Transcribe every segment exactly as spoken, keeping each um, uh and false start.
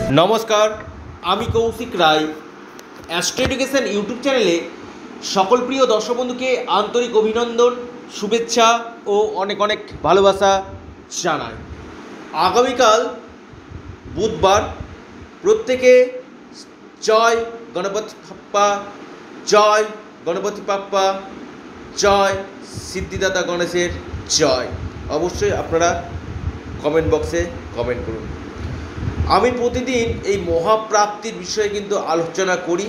নমস্কার, আমি Koushik Roy. Astro education YouTube চ্যানেলে সকল প্রিয় দর্শক বন্ধুকে আন্তরিক অভিনন্দন, শুভেচ্ছা ও অনেক অনেক ভালোবাসা জানাই। আগামীকাল বুধবার, প্রত্যেকে জয় গণপতি বাপ্পা, জয় গণপতি বাপ্পা, জয় সিদ্ধিদাতা গণেশের জয়। অবশ্যই আপনারা কমেন্ট বক্সে কমেন্ট করুন। আমি প্রতিদিন এই মহাপ্রাপ্তির বিষয়ে কিন্তু আলোচনা করি।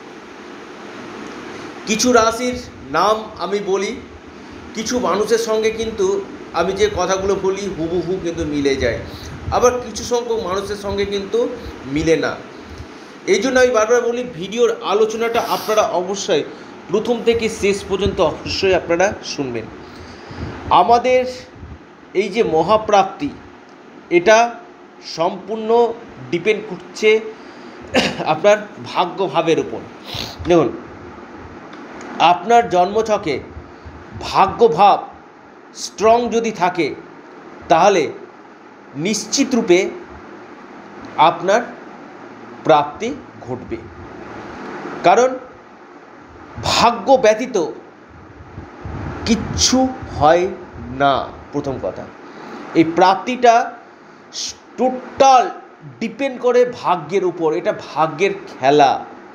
কিছু রাশির নাম আমি বলি, কিছু মানুষের সঙ্গে কিন্তু আমি যে কথাগুলো বলি হুবহু কিন্তু মিলে যায়, আবার কিছু সংখ্যক মানুষের সঙ্গে কিন্তু মিলে না। এই জন্য আমি বারবার বলি, ভিডিওর আলোচনাটা আপনারা অবশ্যই প্রথম থেকে শেষ পর্যন্ত অবশ্যই আপনারা শুনবেন। আমাদের এই যে মহাপ্রাপ্তি, এটা সম্পূর্ণ ডিপেন্ড করছে আপনার ভাগ্যভাবের উপর। দেখুন, আপনার জন্মছকে ভাগ্যভাব স্ট্রং যদি থাকে, তাহলে নিশ্চিত রূপে আপনার প্রাপ্তি ঘটবে। কারণ ভাগ্য ব্যতীত কিচ্ছু হয় না। প্রথম কথা, এই প্রাপ্তিটা টোটাল ডিপেন্ড করে ভাগ্যের উপর। এটা ভাগ্যের খেলা।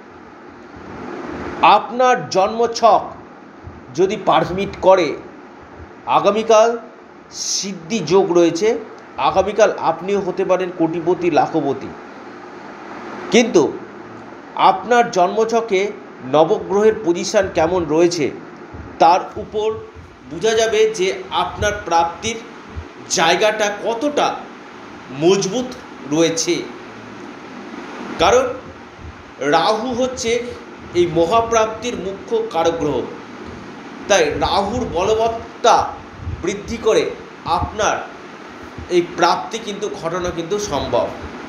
আপনার জন্মছক যদি পারমিট করে, আগামীকাল সিদ্ধি যোগ রয়েছে, আগামীকাল আপনিও হতে পারেন কোটিপতি, লাখপতি। কিন্তু আপনার জন্মছকে নবগ্রহের পজিশান কেমন রয়েছে তার উপর বোঝা যাবে যে আপনার প্রাপ্তির জায়গাটা কতটা মজবুত রয়েছে। কারণ রাহু হচ্ছে এই মহাপ্রাপ্তির মুখ্য কারক গ্রহ। তাই রাহুর বলবত্তা বৃদ্ধি করে আপনার এই প্রাপ্তি কিন্তু ঘটানো কিন্তু সম্ভব।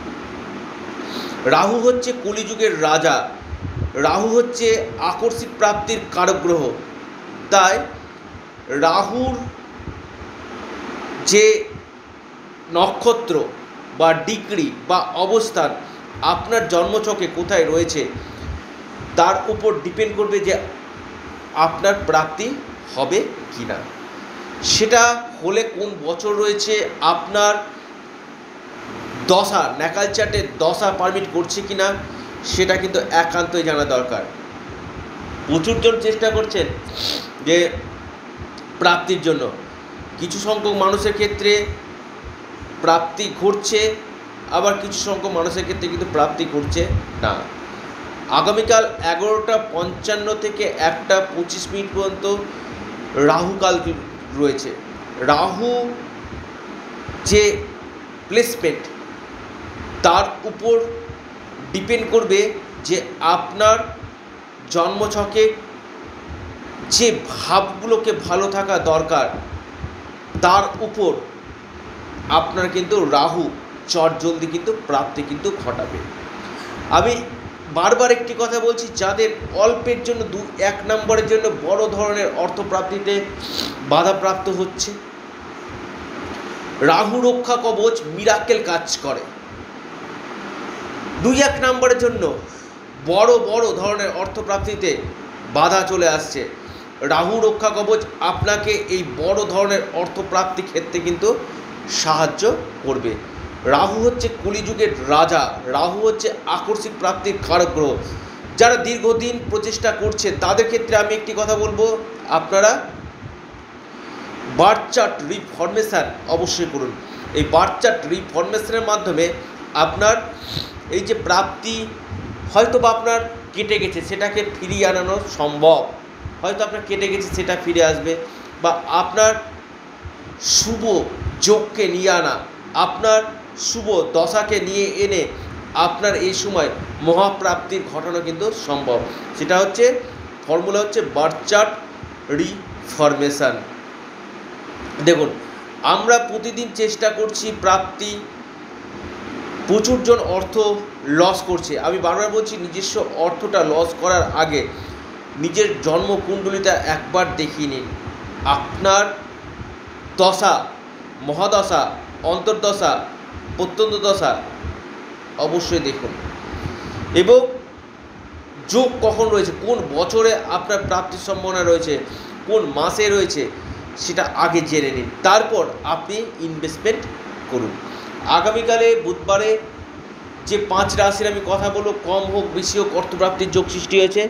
রাহু হচ্ছে কলিযুগের রাজা, রাহু হচ্ছে আকস্মিক প্রাপ্তির কারক গ্রহ। তাই রাহুর যে নক্ষত্র বা ডিগ্রি বা অবস্থান আপনার জন্মছকে কোথায় রয়েছে তার উপর ডিপেন্ড করবে যে আপনার প্রাপ্তি হবে কি না। সেটা হলে কোন বছর রয়েছে, আপনার দশা ন্যাকাল চার্টের দশা পারমিট করছে কি না, সেটা কিন্তু একান্তই জানা দরকার। প্রচুরজন চেষ্টা করছেন যে প্রাপ্তির জন্য। কিছু সংখ্যক মানুষের ক্ষেত্রে প্রাপ্তি ঘটছে, আবার কিছু সংখ্যক মানুষের ক্ষেত্রে কিন্তু প্রাপ্তি ঘটছে না। আগামীকাল এগারোটা পঞ্চান্ন থেকে একটা পঁচিশ মিনিট পর্যন্ত রাহুকাল রয়েছে। রাহু যে প্লেসমেন্ট তার উপর ডিপেন্ড করবে যে আপনার জন্মছকে যে ভাবগুলোকে ভালো থাকা দরকার তার উপর আপনার কিন্তু রাহু চটজলদি কিন্তু প্রাপ্তি কিন্তু ঘটাবে। আমি বারবার একটি কথা বলছি, যাদের অল্পের জন্য দু এক নম্বরের জন্য বড় ধরনের অর্থপ্রাপ্তিতে বাধাপ্রাপ্ত হচ্ছে, রাহু রক্ষা কবচ মিরাকেল কাজ করে। দুই এক নম্বরের জন্য বড় বড় ধরনের অর্থপ্রাপ্তিতে বাধা চলে আসছে, রাহু রক্ষা কবচ আপনাকে এই বড় ধরনের অর্থপ্রাপ্তি ক্ষেত্রে কিন্তু সাহায্য করবে। রাহু হচ্ছে কলিযুগের রাজা, রাহু হচ্ছে আকস্মিক প্রাপ্তির কারক গ্রহ। যারা দীর্ঘদিন প্রচেষ্টা করছে তাদের ক্ষেত্রে আমি একটি কথা বলবো, আপনারা বার্থ চার্ট রিফরমেশন অবশ্যই করুন। এই বার্থ চার্ট রিফরমেশনের মাধ্যমে আপনার এই যে প্রাপ্তি হয়তো বা আপনার কেটে গেছে সেটাকে ফিরিয়ে আনানো সম্ভব। হয়তো আপনার কেটে গেছে সেটা ফিরে আসবে, বা আপনার শুভ যোগকে নিয়ে আনা, আপনার শুভ দশাকে নিয়ে এনে আপনার এই সময় মহাপ্রাপ্তির ঘটনা কিন্তু সম্ভব। সেটা হচ্ছে ফর্মুলা হচ্ছে বার্থ চার্ট রিফরমেশন। দেখুন, আমরা প্রতিদিন চেষ্টা করছি প্রাপ্তি, প্রচুরজন অর্থ লস করছে। আমি বারবার বলছি, নিজস্ব অর্থটা লস করার আগে নিজের জন্মকুণ্ডলিটা একবার দেখিয়ে নিন। আপনার দশা, মহাদশা, অন্তর্দশা, প্রত্যন্ত দশা অবশ্যই দেখুন। এবং যোগ কখন রয়েছে, কোন বছরে আপনার প্রাপ্তির সম্ভাবনা রয়েছে, কোন মাসে রয়েছে, সেটা আগে জেনে নিন, তারপর আপনি ইনভেস্টমেন্ট করুন। আগামীকালে বুধবারে যে পাঁচ রাশির আমি কথা বলবো, কম হোক বেশি হোক অর্থপ্রাপ্তির যোগ সৃষ্টি হয়েছে,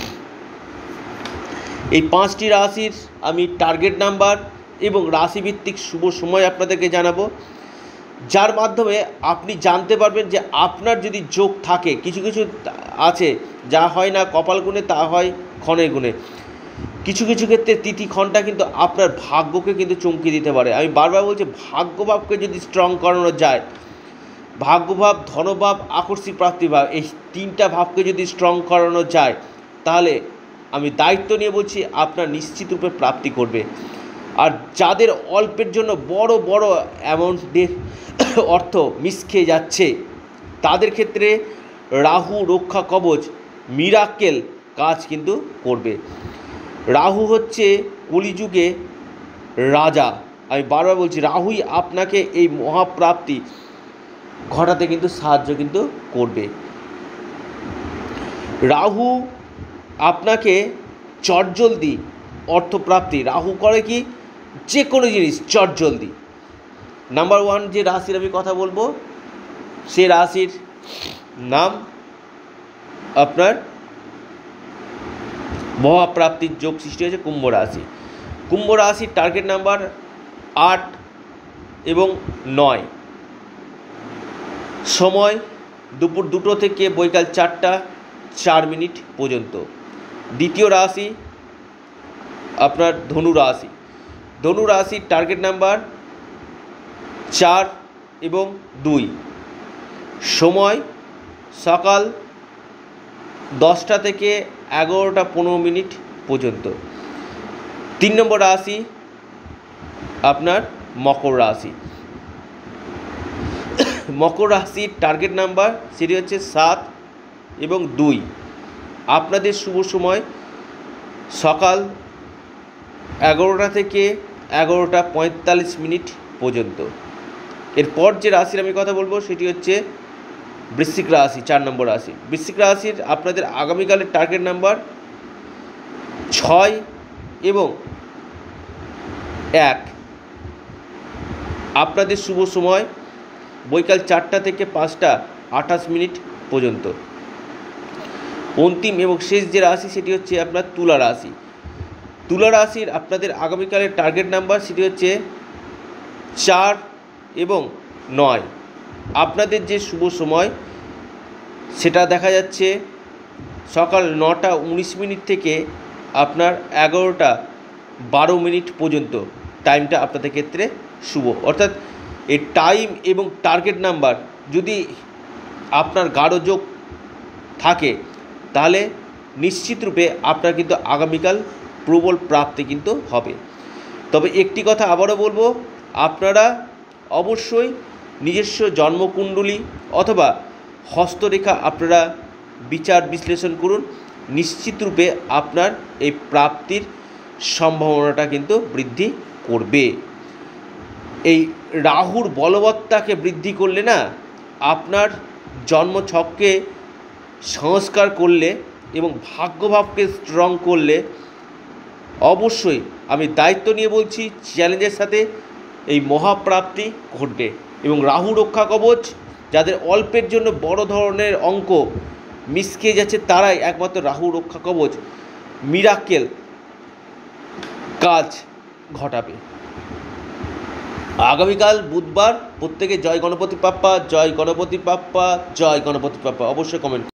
এই পাঁচটি রাশির আমি টার্গেট নাম্বার এবং রাশিভিত্তিক শুভ সময় আপনাদেরকে জানাবো, যার মাধ্যমে আপনি জানতে পারবেন যে আপনার যদি যোগ থাকে, কিছু কিছু আছে যা হয় না কপাল গুণে, তা হয় ক্ষণের গুণে, কিছু কিছু ক্ষেত্রে তিথি ক্ষণটা কিন্তু আপনার ভাগ্যকে কিন্তু চমকে দিতে পারে। আমি বারবার বলছি, ভাগ্যভাবকে যদি স্ট্রং করানো যায়, ভাগ্যভাব, ধনভাব, আকর্ষিক প্রাপ্তিভাব, এই তিনটা ভাবকে যদি স্ট্রং করানো যায়, তাহলে আমি দায়িত্ব নিয়ে বলছি আপনার নিশ্চিত রূপে প্রাপ্তি করবে। আর যাদের অল্পের জন্য বড় বড় অ্যামাউন্টের অর্থ মিস খেয়ে যাচ্ছে, তাদের ক্ষেত্রে রাহু রক্ষা কবচ মিরাকেল কাজ কিন্তু করবে। রাহু হচ্ছে কলিযুগে রাজা। আমি বারবার বলছি, রাহুই আপনাকে এই মহাপ্রাপ্তি ঘটাতে কিন্তু সাহায্য কিন্তু করবে। রাহু আপনাকে চটজলদি অর্থপ্রাপ্তি, রাহু করে কি, যে কোনো জিনিস চটজলদি। নাম্বার ওয়ান যে রাশির আমি কথা বলবো, সে রাশির নাম আপনার মহাপ্রাপ্তির যোগ সৃষ্টি হয়েছে কুম্ভ রাশি। কুম্ভ রাশির টার্গেট নাম্বার আট এবং নয়, সময় দুপুর দুটো থেকে বৈকাল চারটা চার মিনিট পর্যন্ত। দ্বিতীয় রাশি আপনার ধনু রাশি। ধনু রাশির টার্গেট নাম্বার চার এবং দুই, সময় সকাল দশটা থেকে এগারোটা পনেরো মিনিট পর্যন্ত। তিন নম্বর রাশি আপনার মকর রাশি। মকর রাশির টার্গেট নাম্বার সেটি হচ্ছে সাত এবং দুই। আপনাদের শুভ সময় সকাল এগারোটা থেকে এগারোটা পঁয়তাল্লিশ মিনিট পর্যন্ত। এরপর যে রাশির আমি কথা বলবো সেটি হচ্ছে বৃশ্চিক রাশি, চার নম্বর রাশি। বৃশ্চিক রাশির আপনাদের আগামীকালের টার্গেট নাম্বার ছয় এবং এক। আপনাদের শুভ সময় বৈকাল চারটা থেকে পাঁচটা আঠাশ মিনিট পর্যন্ত। অন্তিম এবং শেষ যে রাশি সেটি হচ্ছে আপনার তুলা রাশি। তুলা রাশির আপনাদের আগামীকালের টার্গেট নাম্বার সেটি হচ্ছে চার এবং নয়। আপনাদের যে শুভ সময় সেটা দেখা যাচ্ছে সকাল নটা উনিশ মিনিট থেকে আপনার এগারোটা বারো মিনিট পর্যন্ত। টাইমটা আপনাদের ক্ষেত্রে শুভ, অর্থাৎ এই টাইম এবং টার্গেট নাম্বার যদি আপনার গাঢ় যোগ থাকে, তাহলে নিশ্চিত রূপে আপনার কিন্তু আগামীকাল প্রবল প্রাপ্তি কিন্তু হবে। তবে একটি কথা আবারও বলবো, আপনারা অবশ্যই নিজস্ব জন্মকুণ্ডলী অথবা হস্তরেখা আপনারা বিচার বিশ্লেষণ করুন, নিশ্চিত রূপে আপনার এই প্রাপ্তির সম্ভাবনাটা কিন্তু বৃদ্ধি করবে। এই রাহুর বলবত্তাকে বৃদ্ধি করলে না, আপনার জন্মছককে সংস্কার করলে এবং ভাগ্যভাবকে স্ট্রং করলে অবশ্যই আমি দায়িত্ব নিয়ে বলছি, চ্যালেঞ্জের সাথে এই মহাপ্রাপ্তি ঘটবে। এবং রাহু রক্ষা কবচ, যাদের অল্পের জন্য বড় ধরনের অঙ্ক মিস খেয়ে যাচ্ছে, তারাই একমাত্র রাহু রক্ষা কবচ মিরাকেল কাজ ঘটাবে। আগামীকাল বুধবার, প্রত্যেকে জয় গণপতি বাপ্পা, জয় গণপতি বাপ্পা, জয় গণপতি বাপ্পা অবশ্যই কমেন্ট